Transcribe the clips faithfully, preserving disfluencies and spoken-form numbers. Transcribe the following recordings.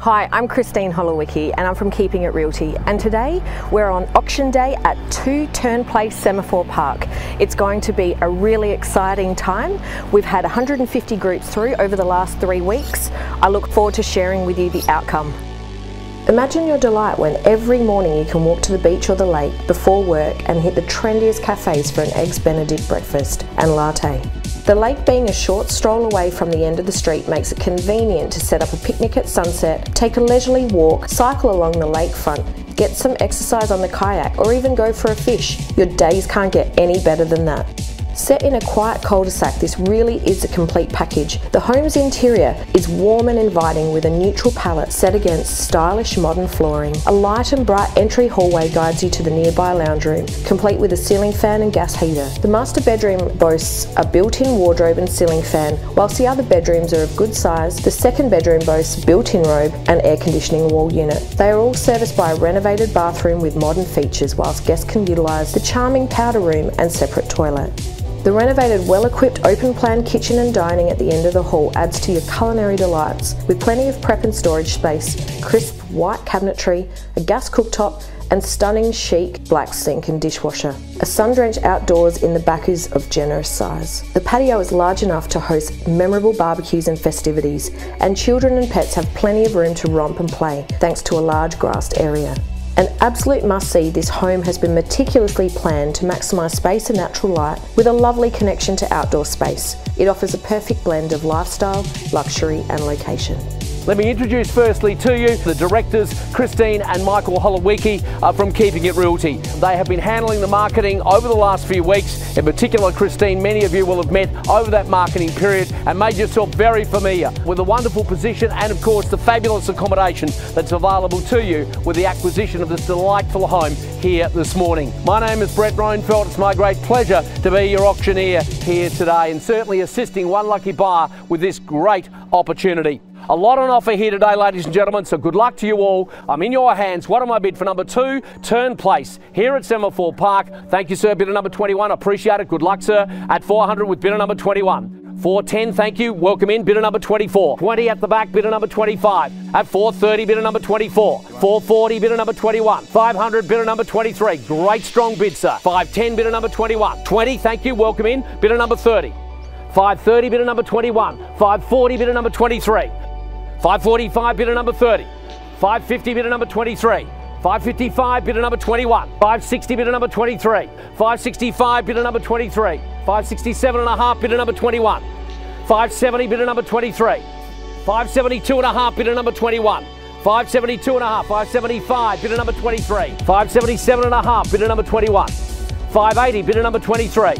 Hi, I'm Christine Holowicki and I'm from Keeping It Realty, and today we're on auction day at two Turnplace Semaphore Park. It's going to be a really exciting time. We've had one hundred fifty groups through over the last three weeks. I look forward to sharing with you the outcome. Imagine your delight when every morning you can walk to the beach or the lake before work and hit the trendiest cafes for an Eggs Benedict breakfast and latte. The lake being a short stroll away from the end of the street makes it convenient to set up a picnic at sunset, take a leisurely walk, cycle along the lakefront, get some exercise on the kayak, or even go for a fish. Your days can't get any better than that. Set in a quiet cul-de-sac, this really is a complete package. The home's interior is warm and inviting with a neutral palette set against stylish modern flooring. A light and bright entry hallway guides you to the nearby lounge room, complete with a ceiling fan and gas heater. The master bedroom boasts a built-in wardrobe and ceiling fan. Whilst the other bedrooms are of good size, the second bedroom boasts built-in robe and air conditioning wall unit. They are all serviced by a renovated bathroom with modern features, whilst guests can utilise the charming powder room and separate toilet. The renovated, well-equipped open-plan kitchen and dining at the end of the hall adds to your culinary delights, with plenty of prep and storage space, crisp white cabinetry, a gas cooktop, and stunning chic black sink and dishwasher. A sun-drenched outdoors in the back is of generous size. The patio is large enough to host memorable barbecues and festivities, and children and pets have plenty of room to romp and play, thanks to a large grassed area. An absolute must-see, this home has been meticulously planned to maximise space and natural light with a lovely connection to outdoor space. It offers a perfect blend of lifestyle, luxury and location. Let me introduce firstly to you the directors, Christine and Michael Holowicki uh, from Keeping It Realty. They have been handling the marketing over the last few weeks. In particular, Christine, many of you will have met over that marketing period and made yourself very familiar with the wonderful position and of course the fabulous accommodation that's available to you with the acquisition of this delightful home here this morning. My name is Brett Roenfeld. It's my great pleasure to be your auctioneer here today and certainly assisting one lucky buyer with this great opportunity. A lot on offer here today, ladies and gentlemen, so good luck to you all. I'm in your hands. What am I bid for number two, Turnplace, here at Semaphore Park. Thank you, sir. Bidder number twenty-one. Appreciate it. Good luck, sir. At four hundred with bidder number twenty-one. four ten, thank you. Welcome in, bidder number twenty-four. twenty at the back, bidder number twenty-five. At four thirty, bidder number twenty-four. four forty, bidder number twenty-one. five hundred, bidder number twenty-three. Great strong bid, sir. five ten, bidder number twenty-one. twenty, thank you. Welcome in, bidder number thirty. five thirty, bidder number twenty-one. five forty, bidder number twenty-three. five forty-five, bidder number thirty. five fifty, bidder number twenty-three. five fifty-five, bidder number twenty-one. five sixty, bidder number twenty-three. five sixty-five, bidder number twenty-three. five sixty-seven and a half, bidder number twenty-one. five seventy, bidder number twenty-three. five seventy-two and a half, bidder number twenty-one. five seventy-two and a half, five seventy-five, bidder number twenty-three. five seventy-seven and a half, bidder number twenty-one. five eighty, bidder number twenty-three.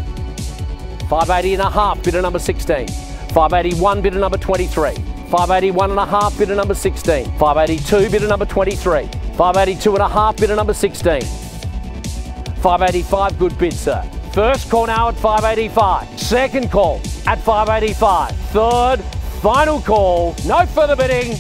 five eighty and a half, bidder number sixteen. five eighty-one, bidder number twenty-three. five eighty-one and a half, bidder number sixteen. five eighty-two, bidder number twenty-three. five eighty-two and a half, bidder number sixteen. five eighty-five, good bid, sir. First call now at five eighty-five. Second call at five eighty-five. Third, final call. No further bidding.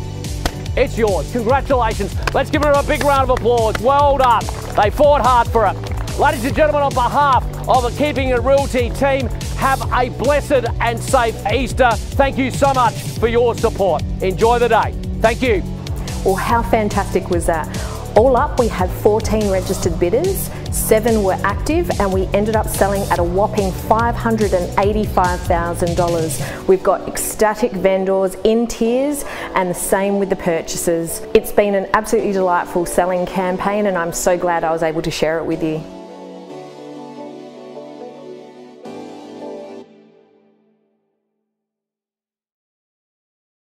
It's yours. Congratulations. Let's give them a big round of applause. Well done. They fought hard for it. Ladies and gentlemen, on behalf of the Keeping It Realty team, have a blessed and safe Easter. Thank you so much for your support. Enjoy the day. Thank you. Well, how fantastic was that? All up, we had fourteen registered bidders, seven were active, and we ended up selling at a whopping five hundred eighty-five thousand dollars. We've got ecstatic vendors in tears, and the same with the purchasers. It's been an absolutely delightful selling campaign, and I'm so glad I was able to share it with you.